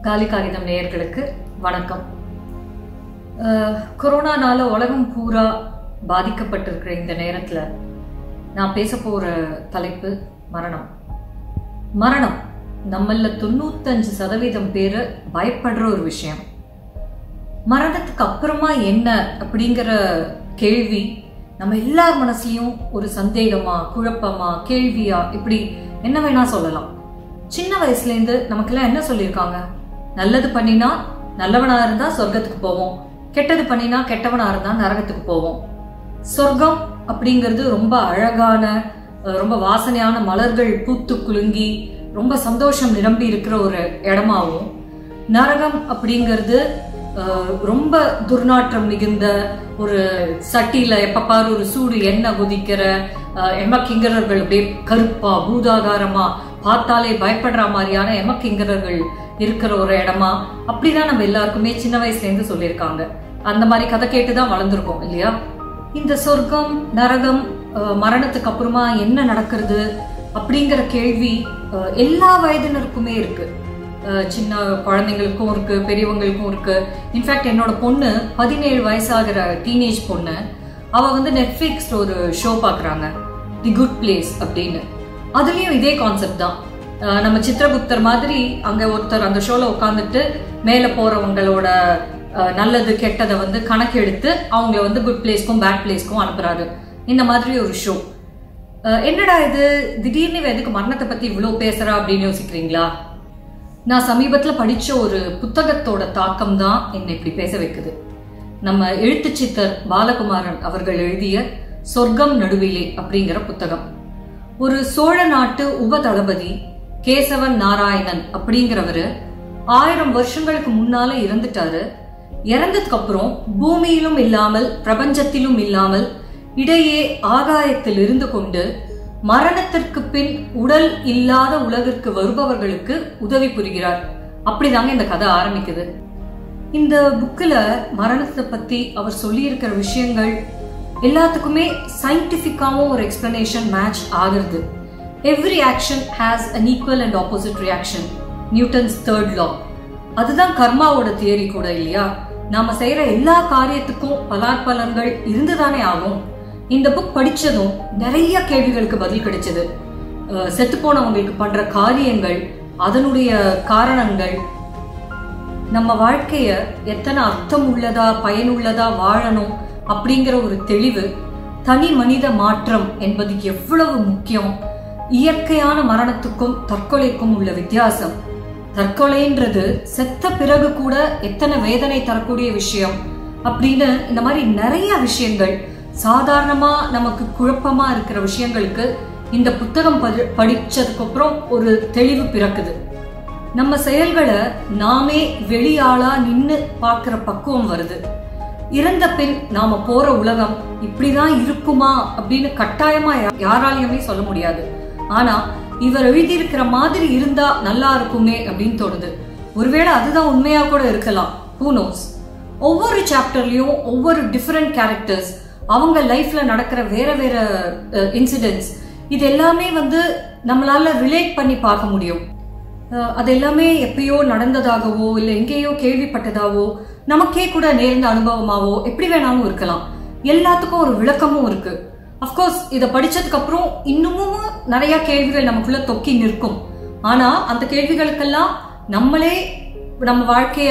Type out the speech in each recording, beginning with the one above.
காலிகாகிதம் நேயர்களுக்கு வணக்கம். கொரோனானால உலகம் பூரா பாதிக்கப்பட்டிருக்கிற இந்த நேரத்தில் நான் பேச போகிற தலைப்பு மரணம். மரணம் நம்மள 95% பேர் பயப்படுற ஒரு விஷயம். மரணத்துக்கு அப்புறமா என்ன அப்படிங்கிற கேள்வி நம்ம எல்லார் மனசுலையும் ஒரு சந்தேகமா, குழப்பமா, கேள்வியா, இப்படி என்ன வேணா சொல்லலாம். சின்ன வயசுலேருந்து நமக்கெல்லாம் என்ன சொல்லியிருக்காங்க? நல்லது பண்ணினா நல்லவனா இருந்தா சொர்க்கத்துக்கு போவோம், கெட்டது பண்ணினா கெட்டவனா இருந்தா நரகத்துக்கு போவோம். சொர்க்கம் அப்படிங்கிறது ரொம்ப அழகான, ரொம்ப வாசனையான மலர்கள் பூத்து குலுங்கி ரொம்ப சந்தோஷம் நிரம்பி இருக்கிற ஒரு இடமாவும், நரகம் அப்படிங்கிறது ரொம்ப துர்நாற்றம் மிகுந்த ஒரு சட்டியில எப்ப பாரு ஒரு சூடு எண்ணெய் கொதிக்கிற எமக்கிங்கரர்கள், அப்படியே கருப்பா பூதாகாரமா பார்த்தாலே பயப்படுற மாதிரியான எமக்கிங்கரர்கள் இருக்கிற ஒரு இடமா, அப்படிதான் நம்ம எல்லாருக்குமே சின்ன வயசுல இருந்து சொல்லியிருக்காங்க. அந்த மாதிரி கதை கேட்டுதான் வளர்ந்துருக்கோம் இல்லையா? இந்த சொர்க்கம், நரகம், மரணத்துக்கு அப்புறமா என்ன நடக்கிறது அப்படிங்கிற கேள்வி எல்லா வயதினருக்குமே இருக்கு. சின்ன குழந்தைங்களுக்கும் இருக்கு, பெரியவங்களுக்கும் இருக்கு. இன்ஃபேக்ட் என்னோட பொண்ணு 17 வயசாகிற டீனேஜ் பொண்ணு, அவ வந்து நெட்ஃபிளிக்ஸ்ல ஒரு ஷோ பாக்குறாங்க, தி குட் பிளேஸ் அப்படின்னு. அதுலயும் இதே கான்செப்ட் தான். நம்ம சித்திரகுப்தர் மாதிரி அங்க ஒருத்தர் அந்த ஷோல உட்காந்துட்டு மேல போறவங்களோட நல்லது கெட்டதை வந்து கணக்கெடுத்து அவங்கள வந்து குட் பிளேஸ்க்கும் பேட் பிளேஸ்க்கும் அனுப்புறாரு. இந்த மாதிரி ஒரு ஷோ. என்னடா இது, திடீர்னு எதுக்கு மரணத்தை பத்தி இவ்வளவு பேசுறா அப்படின்னு யோசிக்கிறீங்களா? நான் சமீபத்துல படிச்ச ஒரு புத்தகத்தோட தாக்கம் தான் என்னை இப்படி பேச வைக்குது. நம்ம எழுத்து சித்தர் பாலகுமாரன் அவர்கள் எழுதிய சொர்க்கம் நடுவிலே அப்படிங்கிற புத்தகம். ஒரு சோழ நாட்டு உப தளபதி கேசவன் நாராயணன் அப்படிங்கிறவரு 1000 வருஷங்களுக்கு முன்னால இறந்துட்டாரு. இறந்ததுக்கு அப்புறம் பூமியிலும் இல்லாமல் பிரபஞ்சத்திலும் இல்லாமல் இடையே ஆகாயத்தில் இருந்து கொண்டு மரணத்திற்கு பின் உடல் இல்லாத உலகிற்கு வருபவர்களுக்கு உதவி புரிகிறார். அப்படிதாங்க இந்த கதை ஆரம்பிக்குது. இந்த புக்ல மரணத்தை பத்தி அவர் சொல்லி இருக்கிற விஷயங்கள் எல்லாத்துக்குமே சயின்டிபிக்காவும் ஒரு எக்ஸ்பிளனேஷன் மேட்ச் ஆகுது. Every action has an equal and opposite reaction. Newton's 3rd law. அதுதான் கர்மாவோட தியரி கூட இல்லையா? நாம செய்யற எல்லா காரியத்துக்கும் பலாற்பலன்கள் இருந்துதானே ஆகும். இந்த புக் படிச்சதும் நிறைய கேள்விகளுக்கு பதில் கிடைச்சது. செத்து போனவங்களுக்கு பண்ற காரியங்கள், அதனுடைய காரணங்கள், நம்ம வாழ்க்கைய எத்தனை அர்த்தம் உள்ளதா, பயனுள்ளதா வாழணும் அப்படிங்கிற ஒரு தெளிவு, தனி மனித மாற்றம் என்பது எவ்வளவு முக்கியம், இயற்கையான மரணத்துக்கும் தற்கொலைக்கும் உள்ள வித்தியாசம், தற்கொலைன்றது செத்த பிறகு கூட எத்தனை வேதனை தரக்கூடிய விஷயம் அப்படின்னு இந்த மாதிரி நிறைய விஷயங்கள், சாதாரணமா நமக்கு குழப்பமா இருக்கிற விஷயங்களுக்கு இந்த புத்தகம் படிச்சதுக்கு அப்புறம் ஒரு தெளிவு பிறக்குது. நம்ம செயல்களை நாமே வெளியாளா நின்னு பார்க்கிற பக்குவம் வருது. இறந்த பின் நாம போற உலகம் இப்படிதான் இருக்குமா அப்படின்னு கட்டாயமா யாராலையுமே சொல்ல முடியாது. ஆனா இவர் எழுதியிருக்கிற மாதிரி இருந்தா நல்லா இருக்குமே அப்படின்னு தோணுது. ஒருவேளை அதுதான் உண்மையா கூட இருக்கலாம். who knows? ஒவ்வொரு சாப்டர்லயும் ஒவ்வொரு டிஃபரெண்ட் கேரக்டர்ஸ், அவங்க லைஃப்ல நடக்கிற வேற வேற இன்சிடென்ட்ஸ், இது எல்லாமே வந்து நம்மளால ரிலேட் பண்ணி பார்க்க முடியும். அது எல்லாமே எப்பயோ நடந்ததாகவோ இல்ல எங்கேயோ கேள்விப்பட்டதாவோ நமக்கே கூட நேர்ந்த அனுபவமாவோ எப்படி வேணாலும் இருக்கலாம். எல்லாத்துக்கும் ஒரு விளக்கமும் இருக்கு. அப்கோர்ஸ் இதை படிச்சதுக்கு அப்புறம் இன்னமும் நிறைய கேள்விகள் நமக்குள்ள தொக்கி நிற்கும். ஆனா அந்த கேள்விகளுக்கெல்லாம் நம்மளே நம்ம வாழ்க்கைய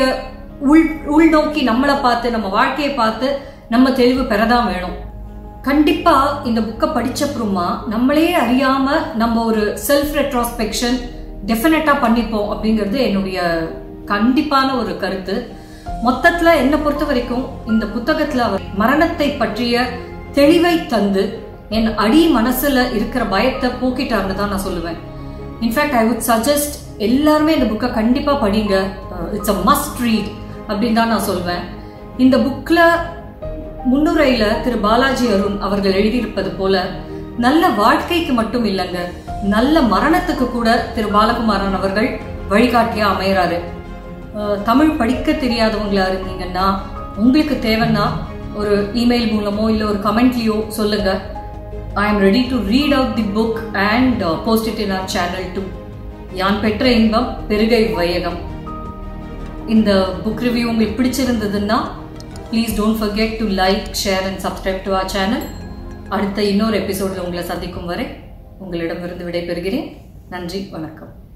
உள்நோக்கி நம்மளை பார்த்து, நம்ம வாழ்க்கையை பார்த்து நம்ம தெளிவு பெறதான் வேணும். கண்டிப்பா இந்த புக்கை படிச்சப்புறமா நம்மளே அறியாம நம்ம ஒரு செல்ஃப் ரெட்ரோஸ்பெக்ஷன் டெஃபினட்டா பண்ணிப்போம் அப்படிங்கிறது என்னுடைய கண்டிப்பான ஒரு கருத்து. மொத்தத்துல என்ன பொறுத்த வரைக்கும் இந்த புத்தகத்துல அவர் மரணத்தை பற்றிய தெளிவை தந்து என் அடி மனசுல இருக்கிற பயத்தை போக்கிட்டார்னு தான் நான் சொல்லுவேன். இன்ஃபேக்ட் ஐ வுட் சஜஸ்ட் எல்லாருமே இந்த புக்கை கண்டிப்பா படிங்க. இட்ஸ் அ மஸ்ட் ரீட் அப்படின்னு தான் நான் சொல்வேன். இந்த புக்ல முன்னுரையில திரு பாலாஜி அருண் அவர்கள் எழுதியிருப்பது போல நல்ல வாழ்க்கைக்கு மட்டும் இல்லைங்க, நல்ல மரணத்துக்கு கூட திரு பாலகுமாரன் அவர்கள் வழிகாட்டியா அமையறாரு. தமிழ் படிக்க தெரியாதவங்களா இருந்தீங்கன்னா, உங்களுக்கு தேவைன்னா ஒரு இமெயில் மூலமோ இல்ல ஒரு கமெண்ட்லயோ சொல்லுங்க. I am ready to read out the book and post it in our channel too. யான் பெற்ற இன்பம் பெருகை வையகம். இந்த புக் ரிவ்யூ உங்களுக்கு பிடிச்சிருந்ததுன்னா please don't forget to like, share and subscribe to our channel. அடுத்த இன்னொரு எபிசோடில் உங்களை சந்திக்கும் வரை உங்களிடமிருந்து விடைபெறுகிறேன். நன்றி, வணக்கம்.